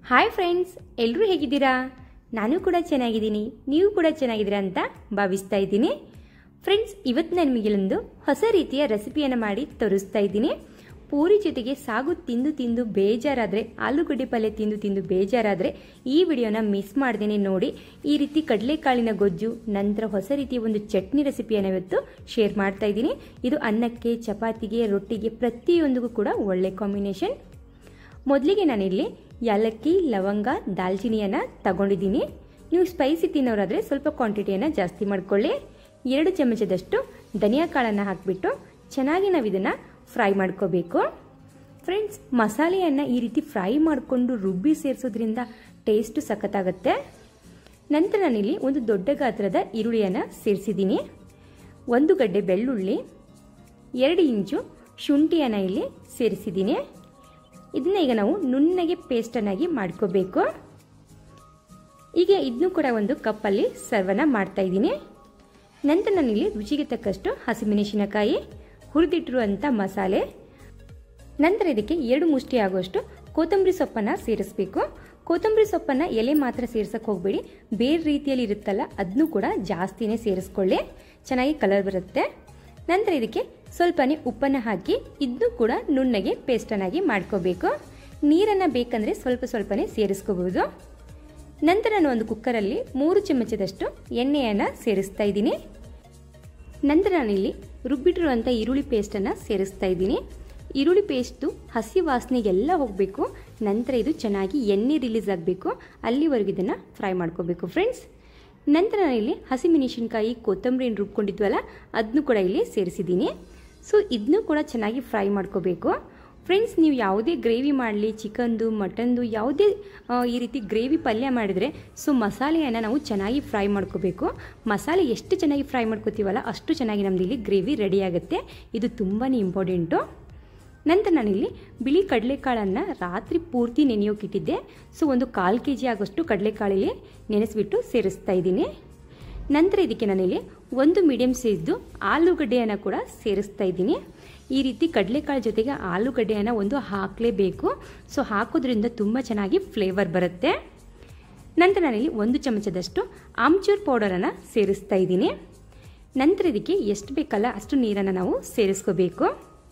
Hi friends, ಎಲ್ಲರೂ ಹೇಗಿದ್ದೀರಾ? ನಾನು ಕೂಡ ಚೆನ್ನಾಗಿದ್ದೀನಿ, ನೀವು ಕೂಡ ಚೆನ್ನಾಗಿದ್ದೀರಾ ಅಂತ ಭಾವಿಸ್ತಾ ಇದ್ದೀನಿ. ಫ್ರೆಂಡ್ಸ್, ಇವತ್ತು ನಾನು ನಿಮಗೆಲ್ಲೊಂದು ಹೊಸ ರೀತಿಯ ರೆಸಿಪಿಯನ್ನು ಮಾಡಿ ತೋರಿಸ್ತಾ ಇದ್ದೀನಿ. ಪೂರಿ ಜೊತೆಗೆ ಸಾಗು ತಿಂದು ಬೇಜಾರಾದರೆ, ಆಲೂಗಡ್ಡೆ ಪಲ್ಯ ತಿಂದು ಬೇಜಾರಾದರೆ ಈ ವಿಡಿಯೋನ ಮಿಸ್ ಮಾಡ್ದೇನೆ ನೋಡಿ. ಈ ರೀತಿ ಕಡಲೆಕಾಳಿನ ಗೊಜ್ಜು ನಂತರ ಹೊಸ ರೀತಿಯ ಒಂದು ಚಟ್ನಿ ರೆಸಿಪಿಯನ್ನು ಇವತ್ತು ಶೇರ್ ಮಾಡ್ತಾ ಇದ್ದೀನಿ. ಇದು ಅನ್ನಕ್ಕೆ, ಚಪಾತಿಗೆ, ರೊಟ್ಟಿಗೆ ಪ್ರತಿಯೊಂದಿಗೂ ಕೂಡ ಒಳ್ಳೆ ಕಾಂಬಿನೇಷನ್. ಮೊದಲಿಗೆ ನಾನಿಲ್ಲಿ ಏಲಕ್ಕಿ, ಲವಂಗ, ದಾಲ್ಚಿನಿಯನ್ನು ತಗೊಂಡಿದ್ದೀನಿ. ನೀವು ಸ್ಪೈಸಿ ತಿನ್ನೋರಾದರೆ ಸ್ವಲ್ಪ ಕ್ವಾಂಟಿಟಿಯನ್ನು ಜಾಸ್ತಿ ಮಾಡ್ಕೊಳ್ಳಿ. 2 ಚಮಚದಷ್ಟು ಧನಿಯಾ ಕಾಳನ್ನು ಹಾಕಿಬಿಟ್ಟು ಚೆನ್ನಾಗಿ ನಾವು ಇದನ್ನು ಫ್ರೈ ಮಾಡ್ಕೋಬೇಕು. ಫ್ರೆಂಡ್ಸ್, ಮಸಾಲೆಯನ್ನು ಈ ರೀತಿ ಫ್ರೈ ಮಾಡಿಕೊಂಡು ರುಬ್ಬಿ ಸೇರಿಸೋದ್ರಿಂದ ಟೇಸ್ಟು ಸಖತ್ತಾಗುತ್ತೆ. ನಂತರ ನಾನಿಲ್ಲಿ ಒಂದು ದೊಡ್ಡ ಗಾತ್ರದ ಈರುಳ್ಳಿಯನ್ನು ಸೇರಿಸಿದ್ದೀನಿ. 1 ಗಡ್ಡೆ ಬೆಳ್ಳುಳ್ಳಿ, 2 ಇಂಚು ಶುಂಠಿಯನ್ನು ಇಲ್ಲಿ ಸೇರಿಸಿದ್ದೀನಿ. ಇದನ್ನ ಈಗ ನಾವು ನುಣ್ಣಗೆ ಪೇಸ್ಟನ್ನಾಗಿ ಮಾಡ್ಕೋಬೇಕು. ಈಗ ಇದನ್ನು ಕೂಡ ಒಂದು ಕಪ್ಪಲ್ಲಿ ಸರ್ವನ್ನ ಮಾಡ್ತಾ ಇದ್ದೀನಿ. ನಂತರ ನಾನಿಲ್ಲಿ ರುಚಿಗೆ ತಕ್ಕಷ್ಟು ಹಸಿಮೆಣಸಿನಕಾಯಿ, ಹುರಿದಿಟ್ಟಿರುವಂಥ ಮಸಾಲೆ, ನಂತರ ಇದಕ್ಕೆ 2 ಮುಷ್ಟಿ ಆಗುವಷ್ಟು ಕೊತ್ತಂಬರಿ ಸೊಪ್ಪನ್ನು ಸೇರಿಸಬೇಕು. ಕೊತ್ತಂಬರಿ ಸೊಪ್ಪನ್ನು ಎಲೆ ಮಾತ್ರ ಸೇರ್ಸಕ್ಕೆ ಹೋಗಬೇಡಿ, ಬೇರೆ ರೀತಿಯಲ್ಲಿ ಇರುತ್ತಲ್ಲ ಅದನ್ನು ಕೂಡ ಜಾಸ್ತಿನೇ ಸೇರಿಸ್ಕೊಳ್ಳಿ, ಚೆನ್ನಾಗಿ ಕಲರ್ ಬರುತ್ತೆ. ನಂತರ ಇದಕ್ಕೆ ಸ್ವಲ್ಪನೇ ಉಪ್ಪನ್ನು ಹಾಕಿ ಇದನ್ನು ಕೂಡ ನುಣ್ಣಗೆ ಪೇಸ್ಟನ್ನಾಗಿ ಮಾಡ್ಕೋಬೇಕು. ನೀರನ್ನು ಬೇಕಂದರೆ ಸ್ವಲ್ಪನೇ ಸೇರಿಸ್ಕೋಬಹುದು. ನಂತರ ನಾನು ಒಂದು ಕುಕ್ಕರಲ್ಲಿ 3 ಚಮಚದಷ್ಟು ಎಣ್ಣೆಯನ್ನು ಸೇರಿಸ್ತಾ ಇದ್ದೀನಿ. ನಂತರ ನಾನಿಲ್ಲಿ ರುಬ್ಬಿಟ್ಟಿರುವಂಥ ಈರುಳ್ಳಿ ಪೇಸ್ಟನ್ನು ಸೇರಿಸ್ತಾ ಇದ್ದೀನಿ. ಈರುಳ್ಳಿ ಪೇಸ್ಟು ಹಸಿ ವಾಸನೆಗೆಲ್ಲ ಹೋಗಬೇಕು. ನಂತರ ಇದು ಚೆನ್ನಾಗಿ ಎಣ್ಣೆ ರಿಲೀಸ್ ಆಗಬೇಕು, ಅಲ್ಲಿವರೆಗೂ ಇದನ್ನು ಫ್ರೈ ಮಾಡ್ಕೋಬೇಕು ಫ್ರೆಂಡ್ಸ್. ನಂತರ ನಾನಿಲ್ಲಿ ಹಸಿಮೆಣಸಿನಕಾಯಿ, ಕೊತ್ತಂಬರಿಯನ್ನು ರುಬ್ಕೊಂಡಿದ್ವಲ್ಲ ಅದನ್ನು ಕೂಡ ಇಲ್ಲಿ ಸೇರಿಸಿದ್ದೀನಿ. ಸೊ ಇದನ್ನು ಕೂಡ ಚೆನ್ನಾಗಿ ಫ್ರೈ ಮಾಡ್ಕೋಬೇಕು. ಫ್ರೆಂಡ್ಸ್, ನೀವು ಯಾವುದೇ ಗ್ರೇವಿ ಮಾಡಲಿ, ಚಿಕನ್ದು, ಮಟನ್ದು, ಯಾವುದೇ ಈ ರೀತಿ ಗ್ರೇವಿ ಪಲ್ಯ ಮಾಡಿದರೆ ಸೊ ಮಸಾಲೆಯನ್ನು ನಾವು ಚೆನ್ನಾಗಿ ಫ್ರೈ ಮಾಡ್ಕೋಬೇಕು. ಮಸಾಲೆ ಎಷ್ಟು ಚೆನ್ನಾಗಿ ಫ್ರೈ ಮಾಡ್ಕೋತೀವಲ್ಲ ಅಷ್ಟು ಚೆನ್ನಾಗಿ ನಮ್ಮದು ಇಲ್ಲಿ ಗ್ರೇವಿ ರೆಡಿ ಆಗುತ್ತೆ. ಇದು ತುಂಬಾ ಇಂಪಾರ್ಟೆಂಟು. ನಂತರ ನಾನಿಲ್ಲಿ ಬಿಳಿ ಕಡಲೆಕಾಳನ್ನು ರಾತ್ರಿ ಪೂರ್ತಿ ನೆನೆಯೋಕ್ಕಿಟ್ಟಿದ್ದೆ. ಸೊ ಒಂದು 1/4 kg ಆಗೋಷ್ಟು ಕಡಲೆಕಾಳಿಗೆ ನೆನೆಸಿಬಿಟ್ಟು ಸೇರಿಸ್ತಾ ಇದ್ದೀನಿ. ನಂತರ ಇದಕ್ಕೆ ನಾನಿಲ್ಲಿ 1 ಮೀಡಿಯಮ್ ಸೈಜ್ದು ಆಲೂಗಡ್ಡೆಯನ್ನು ಕೂಡ ಸೇರಿಸ್ತಾ ಇದ್ದೀನಿ. ಈ ರೀತಿ ಕಡಲೆಕಾಳು ಜೊತೆಗೆ ಆಲೂಗಡ್ಡೆಯನ್ನು ಒಂದು ಹಾಕಲೇಬೇಕು. ಸೊ ಹಾಕೋದ್ರಿಂದ ತುಂಬ ಚೆನ್ನಾಗಿ ಫ್ಲೇವರ್ ಬರುತ್ತೆ. ನಂತರ ನಾನಿಲ್ಲಿ 1 ಚಮಚದಷ್ಟು ಆಮ್ಚೂರ್ ಪೌಡರನ್ನು ಸೇರಿಸ್ತಾ ಇದ್ದೀನಿ. ನಂತರ ಇದಕ್ಕೆ ಎಷ್ಟು ಬೇಕಲ್ಲ ಅಷ್ಟು ನೀರನ್ನು ನಾವು ಸೇರಿಸ್ಕೋಬೇಕು.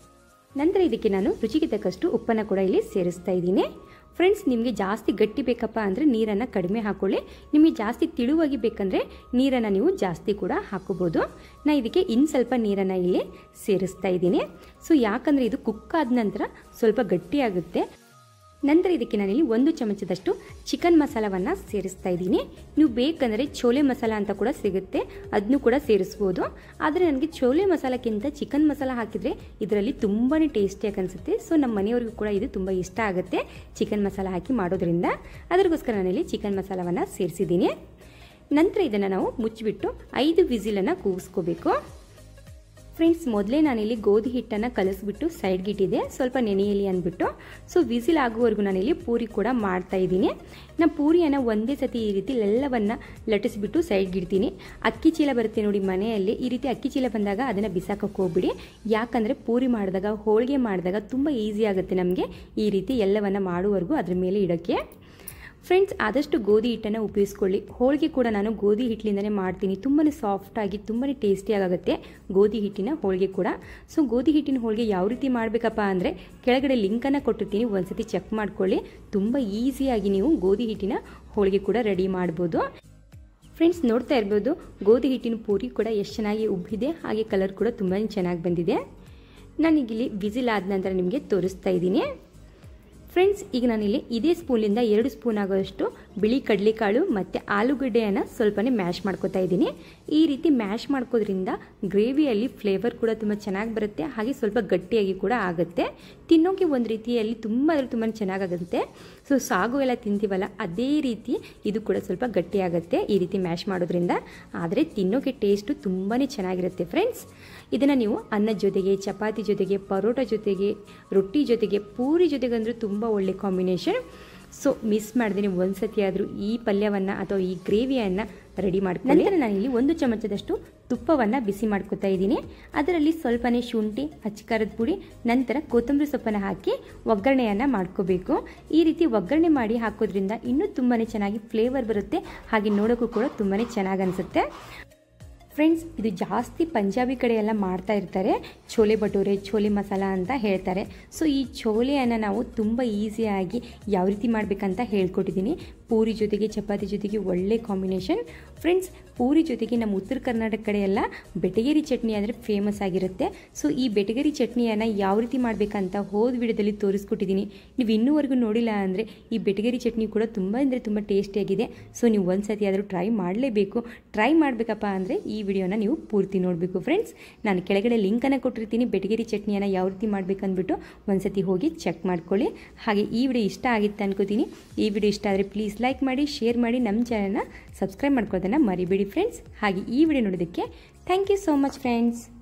ನಂತರ ಇದಕ್ಕೆ ನಾನು ರುಚಿಗೆ ತಕ್ಕಷ್ಟು ಉಪ್ಪನ್ನು ಕೂಡ ಇಲ್ಲಿ ಸೇರಿಸ್ತಾ ಇದ್ದೀನಿ. ಫ್ರೆಂಡ್ಸ್, ನಿಮಗೆ ಜಾಸ್ತಿ ಗಟ್ಟಿ ಬೇಕಪ್ಪ ಅಂದರೆ ನೀರನ್ನು ಕಡಿಮೆ ಹಾಕೊಳ್ಳಿ. ನಿಮಗೆ ಜಾಸ್ತಿ ತಿಳುವಾಗಿ ಬೇಕಂದರೆ ನೀರನ್ನು ನೀವು ಜಾಸ್ತಿ ಕೂಡ ಹಾಕೋಬೋದು. ನಾನು ಇದಕ್ಕೆ ಇನ್ನು ಸ್ವಲ್ಪ ನೀರನ್ನು ಇಲ್ಲಿ ಸೇರಿಸ್ತಾ ಇದ್ದೀನಿ. ಸೊ ಯಾಕಂದರೆ ಇದು ಕುಕ್ ಆದ ನಂತರ ಸ್ವಲ್ಪ ಗಟ್ಟಿಯಾಗುತ್ತೆ. ನಂತರ ಇದಕ್ಕೆ ನಾನಿಲ್ಲಿ 1 ಚಮಚದಷ್ಟು ಚಿಕನ್ ಮಸಾಲವನ್ನು ಸೇರಿಸ್ತಾ ಇದ್ದೀನಿ. ನೀವು ಬೇಕಂದರೆ ಚೋಲೆ ಮಸಾಲ ಅಂತ ಕೂಡ ಸಿಗುತ್ತೆ, ಅದನ್ನು ಕೂಡ ಸೇರಿಸ್ಬೋದು. ಆದರೆ ನನಗೆ ಚೋಲೆ ಮಸಾಲಕ್ಕಿಂತ ಚಿಕನ್ ಮಸಾಲ ಹಾಕಿದರೆ ಇದರಲ್ಲಿ ತುಂಬಾ ಟೇಸ್ಟಿಯಾಗಿ ಅನಿಸುತ್ತೆ. ಸೊ ನಮ್ಮ ಮನೆಯವ್ರಿಗೂ ಕೂಡ ಇದು ತುಂಬ ಇಷ್ಟ ಆಗುತ್ತೆ ಚಿಕನ್ ಮಸಾಲ ಹಾಕಿ ಮಾಡೋದ್ರಿಂದ. ಅದಕ್ಕೋಸ್ಕರ ನಾನಿಲ್ಲಿ ಚಿಕನ್ ಮಸಾಲವನ್ನು ಸೇರಿಸಿದ್ದೀನಿ. ನಂತರ ಇದನ್ನು ನಾವು ಮುಚ್ಚಿಬಿಟ್ಟು 5 ವಿಸಿಲನ್ನು ಕೂಗಿಸ್ಕೋಬೇಕು. ಫ್ರೆಂಡ್ಸ್, ಮೊದಲೇ ನಾನಿಲ್ಲಿ ಗೋಧಿ ಹಿಟ್ಟನ್ನು ಕಲಿಸ್ಬಿಟ್ಟು ಸೈಡ್ಗೆ ಇಟ್ಟಿದ್ದೆ, ಸ್ವಲ್ಪ ನೆನೆಯಲಿ ಅಂದ್ಬಿಟ್ಟು. ಸೊ ವಿಸಿಲ್ ಆಗುವವರೆಗೂ ನಾನಿಲ್ಲಿ ಪೂರಿ ಕೂಡ ಮಾಡ್ತಾ ಇದ್ದೀನಿ. ನಾನು ಪೂರಿಯನ್ನು ಒಂದೇ ಸತಿ ಈ ರೀತಿ ಎಲ್ಲವನ್ನು ಲಟ್ಟಿಸ್ಬಿಟ್ಟು ಸೈಡ್ಗೆ ಇಡ್ತೀನಿ. ಅಕ್ಕಿ ಚೀಲ ಬರುತ್ತೆ ನೋಡಿ ಮನೆಯಲ್ಲಿ, ಈ ರೀತಿ ಅಕ್ಕಿ ಚೀಲ ಬಂದಾಗ ಅದನ್ನು ಬಿಸಾಕಕ್ಕೆ ಹೋಗ್ಬಿಡಿ. ಯಾಕಂದರೆ ಪೂರಿ ಮಾಡಿದಾಗ, ಹೋಳಿಗೆ ಮಾಡಿದಾಗ ತುಂಬ ಈಸಿ ಆಗುತ್ತೆ ನಮಗೆ ಈ ರೀತಿ ಎಲ್ಲವನ್ನು ಮಾಡುವವರೆಗೂ ಅದ್ರ ಮೇಲೆ ಇಡೋಕ್ಕೆ. ಫ್ರೆಂಡ್ಸ್, ಆದಷ್ಟು ಗೋಧಿ ಹಿಟ್ಟನ್ನು ಉಪಯೋಗಿಸ್ಕೊಳ್ಳಿ. ಹೋಳಿಗೆ ಕೂಡ ನಾನು ಗೋಧಿ ಹಿಟ್ಟಿನಿಂದನೇ ಮಾಡ್ತೀನಿ. ತುಂಬಾ ಸಾಫ್ಟಾಗಿ ತುಂಬಾ ಟೇಸ್ಟಿಯಾಗುತ್ತೆ ಗೋಧಿ ಹಿಟ್ಟಿನ ಹೋಳಿಗೆ ಕೂಡ. ಸೊ ಗೋಧಿ ಹಿಟ್ಟಿನ ಹೋಳಿಗೆ ಯಾವ ರೀತಿ ಮಾಡಬೇಕಪ್ಪ ಅಂದರೆ ಕೆಳಗಡೆ ಲಿಂಕನ್ನು ಕೊಟ್ಟಿರ್ತೀನಿ, ಒಂದ್ಸತಿ ಚೆಕ್ ಮಾಡ್ಕೊಳ್ಳಿ. ತುಂಬ ಈಸಿಯಾಗಿ ನೀವು ಗೋಧಿ ಹಿಟ್ಟಿನ ಹೋಳಿಗೆ ಕೂಡ ರೆಡಿ ಮಾಡ್ಬೋದು. ಫ್ರೆಂಡ್ಸ್, ನೋಡ್ತಾ ಇರ್ಬೋದು ಗೋಧಿ ಹಿಟ್ಟಿನ ಪೂರಿ ಕೂಡ ಎಷ್ಟು ಚೆನ್ನಾಗಿ ಉಬ್ಬಿದೆ, ಹಾಗೆ ಕಲರ್ ಕೂಡ ತುಂಬಾ ಚೆನ್ನಾಗಿ ಬಂದಿದೆ. ನಾನೀಗಿಲ್ಲಿ ವಿಸಿಲ್ ಆದ ನಂತರ ನಿಮಗೆ ತೋರಿಸ್ತಾ ಇದ್ದೀನಿ. ಫ್ರೆಂಡ್ಸ್, ಈಗ ನಾನಿಲ್ಲಿ ಇದೇ ಸ್ಪೂನಿಂದ 2 ಸ್ಪೂನ್ ಆಗೋಷ್ಟು ಬಿಳಿ ಕಡಲೆಕಾಳು ಮತ್ತು ಆಲೂಗಡ್ಡೆಯನ್ನು ಸ್ವಲ್ಪನೇ ಮ್ಯಾಶ್ ಮಾಡ್ಕೋತಾ ಇದ್ದೀನಿ. ಈ ರೀತಿ ಮ್ಯಾಶ್ ಮಾಡ್ಕೋದ್ರಿಂದ ಗ್ರೇವಿಯಲ್ಲಿ ಫ್ಲೇವರ್ ಕೂಡ ತುಂಬ ಚೆನ್ನಾಗಿ ಬರುತ್ತೆ, ಹಾಗೆ ಸ್ವಲ್ಪ ಗಟ್ಟಿಯಾಗಿ ಕೂಡ ಆಗುತ್ತೆ. ತಿನ್ನೋಕೆ ಒಂದು ರೀತಿಯಲ್ಲಿ ತುಂಬ ಚೆನ್ನಾಗಾಗುತ್ತೆ. ಸೊ ಸಾಗು ಎಲ್ಲ ತಿಂತೀವಲ್ಲ ಅದೇ ರೀತಿ ಇದು ಕೂಡ ಸ್ವಲ್ಪ ಗಟ್ಟಿಯಾಗುತ್ತೆ ಈ ರೀತಿ ಮ್ಯಾಶ್ ಮಾಡೋದ್ರಿಂದ. ಆದರೆ ತಿನ್ನೋಕೆ ಟೇಸ್ಟು ತುಂಬಾ ಚೆನ್ನಾಗಿರುತ್ತೆ ಫ್ರೆಂಡ್ಸ್. ಇದನ್ನು ನೀವು ಅನ್ನದ ಜೊತೆಗೆ, ಚಪಾತಿ ಜೊತೆಗೆ, ಪರೋಟ ಜೊತೆಗೆ, ರೊಟ್ಟಿ ಜೊತೆಗೆ, ಪೂರಿ ಜೊತೆಗೆ ಅಂದರೆ ತುಂಬ ಒಳ್ಳೆ ಕಾಂಬಿನೇಷನ್. ಸೊ ಮಿಸ್ ಮಾಡಿದ್ರೆ ಒಂದ್ಸತಿ ಆದರೂ ಈ ಪಲ್ಯವನ್ನು ಅಥವಾ ಈ ಗ್ರೇವಿಯನ್ನು ರೆಡಿ ಮಾಡ್ಕೊಳ್ಳಿ. ನಂತರ ನಾನಿಲ್ಲಿ 1 ಚಮಚದಷ್ಟು ತುಪ್ಪವನ್ನು ಬಿಸಿ ಮಾಡ್ಕೊತಾ ಇದ್ದೀನಿ. ಅದರಲ್ಲಿ ಸ್ವಲ್ಪನೇ ಶುಂಠಿ, ಅಚ್ಕಾರದ ಪುಡಿ, ನಂತರ ಕೊತ್ತಂಬರಿ ಸೊಪ್ಪನ್ನು ಹಾಕಿ ಒಗ್ಗರಣೆಯನ್ನು ಮಾಡ್ಕೋಬೇಕು. ಈ ರೀತಿ ಒಗ್ಗರಣೆ ಮಾಡಿ ಹಾಕೋದ್ರಿಂದ ಇನ್ನೂ ತುಂಬಾ ಚೆನ್ನಾಗಿ ಫ್ಲೇವರ್ ಬರುತ್ತೆ, ಹಾಗೆ ನೋಡೋಕ್ಕೂ ಕೂಡ ತುಂಬಾ ಚೆನ್ನಾಗಿ ಅನಿಸುತ್ತೆ. ಫ್ರೆಂಡ್ಸ್, ಇದು ಜಾಸ್ತಿ ಪಂಜಾಬಿ ಕಡೆ ಎಲ್ಲ ಮಾಡ್ತಾ ಇರ್ತಾರೆ, ಛೋಲೆ ಭಟೂರೆ, ಛೋಲೆ ಮಸಾಲ ಅಂತ ಹೇಳ್ತಾರೆ. ಸೊ ಈ ಛೋಲೆಯನ್ನು ನಾವು ತುಂಬ ಈಸಿಯಾಗಿ ಯಾವ ರೀತಿ ಮಾಡಬೇಕಂತ ಹೇಳ್ಕೊಟ್ಟಿದ್ದೀನಿ. ಪೂರಿ ಜೊತೆಗೆ, ಚಪಾತಿ ಜೊತೆಗೆ ಒಳ್ಳೆ ಕಾಂಬಿನೇಷನ್. ಫ್ರೆಂಡ್ಸ್, ಪೂರಿ ಜೊತೆಗೆ ನಮ್ಮ ಉತ್ತರ ಕರ್ನಾಟಕ ಕಡೆ ಎಲ್ಲ ಬೆಟಗೇರಿ ಚಟ್ನಿ ಅಂದರೆ ಫೇಮಸ್ ಆಗಿರುತ್ತೆ. ಸೊ ಈ ಬೆಟಗೇರಿ ಚಟ್ನಿಯನ್ನು ಯಾವ ರೀತಿ ಮಾಡಬೇಕಂತ ಹೋದ ವಿಡಿಯೋದಲ್ಲಿ ತೋರಿಸ್ಕೊಟ್ಟಿದ್ದೀನಿ. ನೀವು ಇನ್ನೂವರೆಗೂ ನೋಡಿಲ್ಲ ಅಂದರೆ ಈ ಬೆಟಗೇರಿ ಚಟ್ನಿ ಕೂಡ ತುಂಬ ಅಂದರೆ ತುಂಬ ಟೇಸ್ಟಿಯಾಗಿದೆ. ಸೊ ನೀವು ಒಂದು ಸತಿ ಆದರೂ ಟ್ರೈ ಮಾಡಲೇಬೇಕು. ಟ್ರೈ ಮಾಡಬೇಕಪ್ಪ ಅಂದರೆ ಈ ವಿಡಿಯೋನ ನೀವು ಪೂರ್ತಿ ನೋಡಬೇಕು. ಫ್ರೆಂಡ್ಸ್, ನಾನು ಕೆಳಗಡೆ ಲಿಂಕನ್ನು ಕೊಟ್ಟಿರ್ತೀನಿ, ಬೆಟಗೇರಿ ಚಟ್ನಿಯನ್ನು ಯಾವ ರೀತಿ ಮಾಡಬೇಕಂದ್ಬಿಟ್ಟು ಒಂದ್ಸತಿ ಹೋಗಿ ಚೆಕ್ ಮಾಡ್ಕೊಳ್ಳಿ. ಹಾಗೆ ಈ ವಿಡಿಯೋ ಇಷ್ಟ ಆಗಿತ್ತು ಅನ್ಕೋತೀನಿ. ಈ ವಿಡಿಯೋ ಇಷ್ಟ ಆದರೆ ಪ್ಲೀಸ್ ಲೈಕ್ ಮಾಡಿ, ಶೇರ್ ಮಾಡಿ, ನಮ್ಮ ಚಾನಲ್ನ ಸಬ್ಸ್ಕ್ರೈಬ್ ಮಾಡ್ಕೊಳ್ಳೋದನ್ನು ಮರಿಬೇಡಿ ಫ್ರೆಂಡ್ಸ್. ಹಾಗೆ ಈ ವಿಡಿಯೋ ನೋಡೋದಕ್ಕೆ thank you so much friends.